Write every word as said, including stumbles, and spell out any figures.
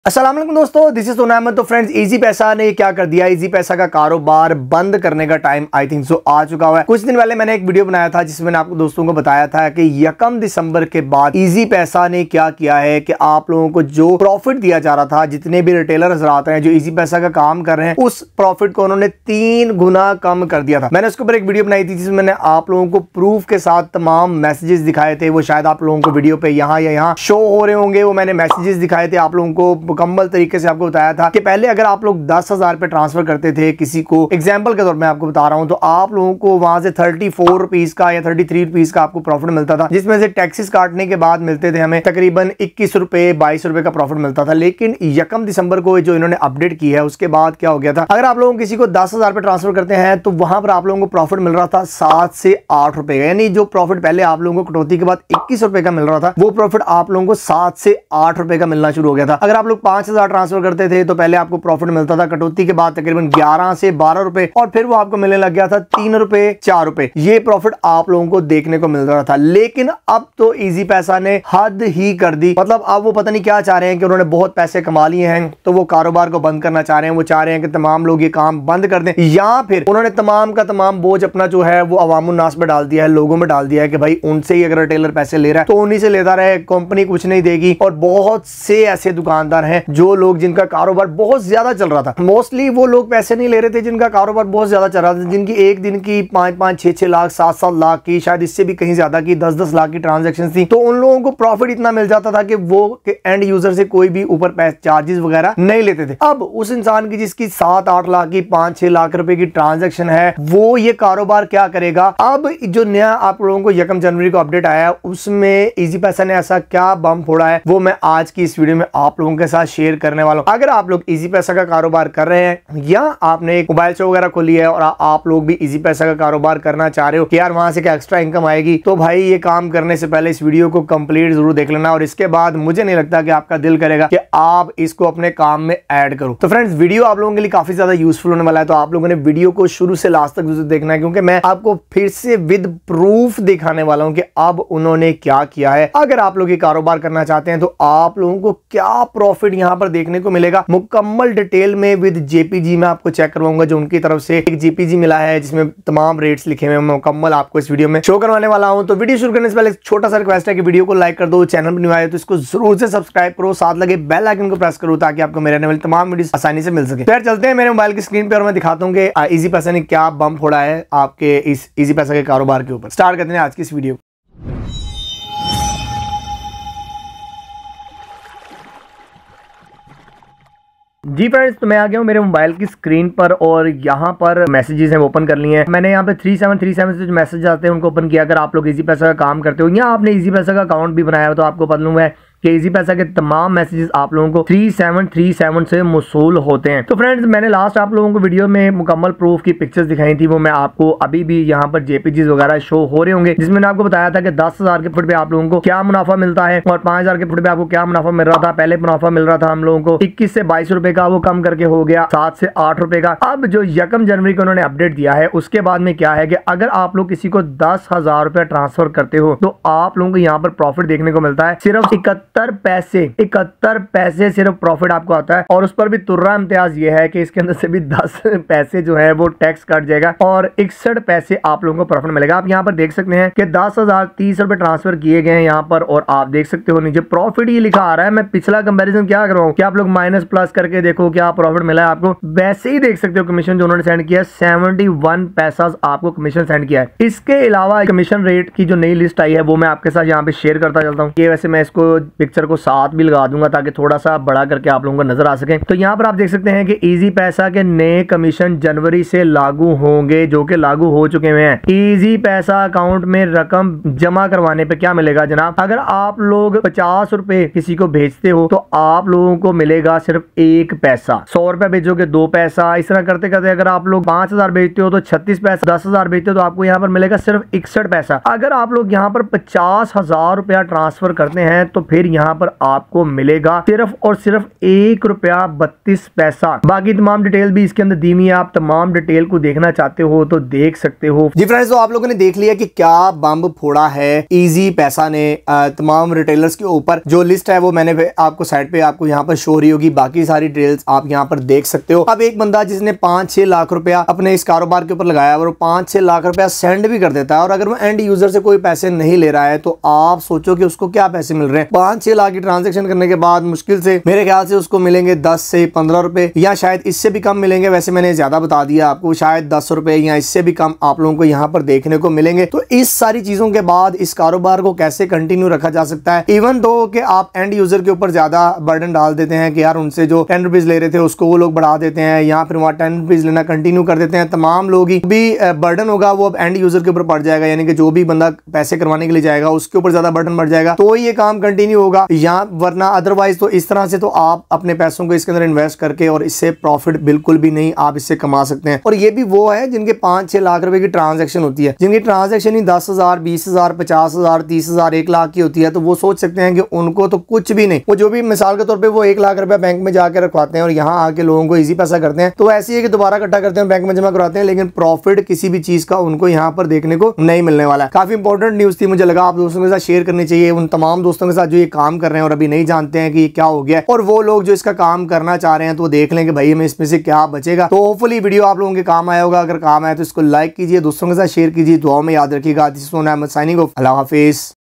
अस्सलाम वालेकुम दोस्तों, दिस इज सोनामत। तो फ्रेंड्स, इजी पैसा ने क्या कर दिया, इजी पैसा का कारोबार बंद करने का टाइम आई थिंक सो आ चुका हुआ है। कुछ दिन पहले मैंने एक वीडियो बनाया था जिसमें मैंने आपको दोस्तों को बताया था कि यकम दिसंबर के बाद इजी पैसा ने क्या किया है कि आप लोगों को जो प्रॉफिट दिया जा रहा था, जितने भी रिटेलर हजरात हैं जो इजी पैसा का काम कर रहे हैं, उस प्रॉफिट को उन्होंने तीन गुना कम कर दिया था। मैंने उसके ऊपर एक वीडियो बनाई थी जिसमें मैंने आप लोगों को प्रूफ के साथ तमाम मैसेजेस दिखाए थे। वो शायद आप लोगों को वीडियो पे यहाँ या यहाँ शो हो रहे होंगे। वो मैंने मैसेजेस दिखाए थे आप लोगों को मुकम्मल तरीके से। आपको बताया था कि पहले अगर आप लोग दस हजार पे ट्रांसफर करते थे किसी को, एग्जांपल के तौर पे आपको बता रहा हूं, तो आप लोगों को वहां से थर्टी फोर रुपीज का या थर्टी थ्री रुपीज का आपको प्रॉफिट मिलता था, जिसमें से टैक्सेस काटने के बाद मिलते थे हमें तकरीबन इक्कीस रुपए बाईस रुपए का प्रॉफिट मिलता था। लेकिन यकम दिसंबर को जो इन्होंने अपडेट की है उसके बाद क्या हो गया था, अगर आप लोगों किसी को दस हजार पे ट्रांसफर करते हैं तो वहां पर आप लोगों को प्रॉफिट मिल रहा था सात से आठ रुपए का। यानी जो प्रॉफिट पहले आप लोगों को कटौती के बाद इक्कीस रुपए का मिल रहा था, वो प्रॉफिट आप लोगों को सात से आठ रुपए का मिलना शुरू हो गया था। अगर आप लोग पांच हजार ट्रांसफर करते थे तो पहले आपको प्रॉफिट मिलता था कटौती के बाद तकरीबन ग्यारह से बारह रुपए, और फिर वो आपको मिलने लग गया था तीन रुपए चार रुपए। ये प्रॉफिट आप लोगों को देखने को मिल रहा था। लेकिन अब तो इजी पैसा ने हद ही कर दी। मतलब अब वो पता नहीं क्या चाह रहे हैं कि उन्होंने बहुत पैसे कमा लिए हैं तो वो कारोबार को बंद करना चाह रहे हैं। वो चाह रहे हैं कि तमाम लोग ये काम बंद कर दें, या फिर उन्होंने तमाम का तमाम बोझ अपना जो है वो अवामुन्नास में डाल दिया है, लोगों में डाल दिया है कि भाई उनसे ही अगर रिटेलर पैसे ले रहा है तो उन्हीं से लेता रहे, कंपनी कुछ नहीं देगी। और बहुत से ऐसे दुकानदार हैं जो लोग जिनका कारोबार बहुत ज्यादा चल रहा था, मोस्टली वो लोग पैसे नहीं ले रहे थे जिनका कारोबार बहुत ज्यादा चल रहा था, जिनकी एक दिन की पांच पांच छह छह लाख सात सात लाख की, शायद इससे भी कहीं ज्यादा की दस दस लाख की ट्रांजैक्शन थी। तो उन लोगों को प्रॉफिट इतना मिल जाता था कि वो एंड यूजर से कोई भी ऊपर चार्जेस वगैरह नहीं लेते थे। अब उस इंसान की जिसकी सात आठ लाख की पांच छह लाख रुपए की ट्रांजेक्शन है, वो ये कारोबार क्या करेगा। अब जो नया आप लोगों को यकम जनवरी को अपडेट आया है उसमें इजी पैसा ने ऐसा क्या बम फोड़ा है, वो मैं आज की इस वीडियो में आप लोगों के साथ शेयर करने वाला हूं। अगर आप लोग इजी पैसा का कारोबार कर रहे हैं या आपने एक मोबाइल शॉप वगैरह खोली है और आप लोग भी इजी पैसा का कारोबार करना चाह रहे हो कि यार वहां से क्या एक्स्ट्रा इनकम आएगी, तो भाई ये काम करने से पहले इस वीडियो को कंप्लीट जरूर देख लेना। और इसके बाद मुझे नहीं लगता कि आपका दिल करेगा कि आप इसको अपने काम में ऐड करो। तो फ्रेंड्स, वीडियो आप लोगों के लिए काफी ज्यादा यूजफुल होने वाला है, तो आप लोगों ने वीडियो को शुरू से लास्ट तक देखना है, क्योंकि मैं आपको फिर से विद प्रूफ दिखाने वाला हूं कि अब उन्होंने क्या किया है। अगर आप लोग ये कारोबार करना चाहते हैं तो आप लोगों को क्या प्रॉफिट यहां पर देखने को मिलेगा, मुकम्मल डिटेल में विद जेपीजी में आपको चेक करवाऊंगा। जो उनकी तरफ से एक जेपीजी मिला है जिसमें तमाम रेट्स लिखे हुए हैं, मुकम्मल आपको इस वीडियो में शो करवाने वाला हूं। तो वीडियो शुरू करने से पहले एक छोटा सा रिक्वेस्ट है कि वीडियो को लाइक कर दो, चैनल पर न्यू आए तो इसको जरूर से सब्सक्राइब करो, साथ लगे बेल आइकन को प्रेस करो ताकि आपको मेरे आने वाली तमाम वीडियोस आसानी से मिल सके। फिर चलते हैं मेरे मोबाइल की स्क्रीन पे और मैं दिखाता हूं कि इजी पैसा ने क्या बम फोड़ा है आपके इस इजी पैसा के कारोबार के ऊपर। स्टार्ट करते हैं आज की इस वीडियो। जी फ्रेंड्स, तो मैं आ गया हूँ मेरे मोबाइल की स्क्रीन पर और यहाँ पर मैसेजेस हैं वो ओपन कर लिए हैं। मैंने यहाँ पे थ्री सेवन थ्री सेवन से जो मैसेज आते हैं उनको ओपन किया। अगर आप लोग इजी पैसा का काम करते हो या आपने इजी पैसा का अकाउंट भी बनाया हो तो आपको मालूम है कि इजी पैसा के तमाम मैसेजेस आप लोगों को थ्री सेवन थ्री सेवन से मौसूल होते हैं। तो फ्रेंड्स, मैंने लास्ट आप लोगों को वीडियो में मुकम्मल प्रूफ की पिक्चर्स दिखाई थी, वो मैं आपको अभी भी यहाँ पर जेपीजीज वगैरह शो हो रहे होंगे, जिसमें मैंने आपको बताया था कि दस हजार के फुट पे आप लोगों को क्या मुनाफा मिलता है और पांच हजार के फुट पे आपको क्या मुनाफा मिल रहा था। पहले मुनाफा मिल रहा था हम लोगों को इक्कीस से बाईस रुपए का, वो कम करके हो गया सात से आठ रुपए का। अब जो यकम जनवरी को उन्होंने अपडेट दिया है उसके बाद में क्या है कि अगर आप लोग किसी को दस हजार रुपया ट्रांसफर करते हो तो आप लोगों को यहाँ पर प्रॉफिट देखने को मिलता है सिर्फ इकहत्तर पैसे इकहत्तर पैसे सिर्फ प्रॉफिट आपको आता है। और उस पर भी तुर्रा इम्तियाज ये है कि इसके अंदर से भी दस पैसे जो है वो टैक्स कट जाएगा और इकसठ पैसे आप लोगों को प्रॉफिट मिलेगा। आप यहाँ पर देख सकते हैं कि दस हजार तीस रुपए ट्रांसफर किए गए हैं यहाँ पर, और आप देख सकते हो नीचे प्रॉफिट ही लिखा आ रहा है। मैं पिछला कंपैरिजन क्या कर रहा हूँ कि आप लोग माइनस प्लस करके देखो क्या प्रॉफिट मिला है आपको। वैसे ही देख सकते हो कमीशन जो उन्होंने सेंड किया सेवेंटी वन पैसा आपको कमीशन सेंड किया है। इसके अलावा कमीशन रेट की जो नई लिस्ट आई है वो मैं आपके साथ यहाँ पे शेयर करता चलता हूँ। वैसे मैं इसको पिक्चर को साथ भी लगा दूंगा ताकि थोड़ा सा बड़ा करके आप लोगों को नजर आ सके। तो यहाँ पर आप देख सकते हैं कि इजी पैसा के नए कमीशन जनवरी से लागू होंगे, जो कि लागू हो चुके हुए हैं। इजी पैसा अकाउंट में रकम जमा करवाने पे क्या मिलेगा जनाब, अगर आप लोग पचास रुपए किसी को भेजते हो तो आप लोगों को मिलेगा सिर्फ एक पैसा। सौ रुपए भेजोगे दो पैसा, इस तरह करते करते अगर आप लोग पांच हजार भेजते हो तो छत्तीस पैसा, दस हजार भेजते हो तो आपको यहाँ पर मिलेगा सिर्फ इकसठ पैसा। अगर आप लोग यहाँ पर पचास हजार रुपया ट्रांसफर करते हैं तो फिर यहाँ पर आपको मिलेगा सिर्फ और सिर्फ एक रुपया बत्तीस पैसा। बाकी तमाम डिटेल भी इसके अंदर दी हुई है, आप तमाम डिटेल को देखना चाहते हो तो देख सकते हो। जी फ्रेंड्स, तो आप लोगों ने देख लिया कि क्या बम फोड़ा है इजी पैसा ने तमाम रिटेलर्स के ऊपर। जो लिस्ट है वो मैंने आपको साइड पे आपको यहाँ पर शो हो रही होगी, बाकी सारी डिटेल्स आप यहाँ पर देख सकते हो। अब एक बंदा जिसने पांच छह लाख रुपया अपने इस कारोबार के ऊपर लगाया और पांच छह लाख रुपया सेंड भी कर देता है, और अगर वो एंड यूजर से कोई पैसे नहीं ले रहा है तो आप सोचो कि उसको क्या पैसे मिल रहे हैं। पांच छह लाख की ट्रांजेक्शन करने के बाद मुश्किल से मेरे ख्याल से उसको मिलेंगे दस से पंद्रह रुपए, या शायद इससे भी कम मिलेंगे। वैसे मैंने ज्यादा बता दिया आपको, शायद दस रुपए या इससे भी कम आप लोगों को यहाँ पर देखने को मिलेंगे। तो इस सारी चीजों के बाद इस कारोबार को कैसे कंटिन्यू रखा जा सकता है, इवन दो कि आप एंड यूजर के ऊपर ज्यादा बर्डन डाल देते हैं कि यार उनसे जो टेन रुपीज ले रहे थे उसको वो लोग बढ़ा देते हैं, या फिर वहां टेन रुपीज लेना कंटिन्यू कर देते हैं। तमाम लोग ही भी बर्डन होगा वो अब एंड यूजर के ऊपर पड़ जाएगा, यानी कि जो भी बंदा पैसे करवाने के लिए जाएगा उसके ऊपर ज्यादा बर्डन बढ़ जाएगा, तो ये काम कंटिन्यू होगा। या वरना अदरवाइज तो इस तरह से तो आप अपने पैसों को इसके अंदर इन्वेस्ट करके और इससे प्रॉफिट बिल्कुल भी नहीं आप इससे कमा सकते हैं। और ये भी वो है जिनके पांच छह लाख रुपए की ट्रांजेक्शन होती है, जिनकी ट्रांजेक्शन ही दस हजार बीस हजार पचास हजार तीस हजार एक लाख की होती है, तो वो सोच सकते हैं कि उनको तो कुछ भी नहीं, वो जो भी मिसाल के तौर पे वो एक लाख रुपया बैंक में जाकर रखवाते हैं और यहाँ आके लोगों को इजी पैसा करते हैं, तो ऐसी है कि दोबारा इकट्ठा करते हैं बैंक में जमा कराते हैं, लेकिन प्रॉफिट किसी भी चीज का उनको यहाँ पर देखने को नहीं मिलने वाला है। काफी इंपॉर्टेंट न्यूज थी, मुझे लगा आप दोस्तों के साथ शेयर करनी चाहिए, उन तमाम दोस्तों के साथ जो ये काम कर रहे हैं और अभी नहीं जानते हैं कि ये क्या हो गया, और वो लोग जो इसका काम करना चाह रहे हैं तो देख लें कि भाई हमें इसमें से क्या बचेगा। तो होपफुली वीडियो आप लोगों के काम आया होगा, अगर काम आया तो इसको लाइक कीजिए, दोस्तों के साथ शेयर कीजिए, दुआओं में याद रखिएगा। This is Sona Ahmad signing off, अल्लाह हाफिज।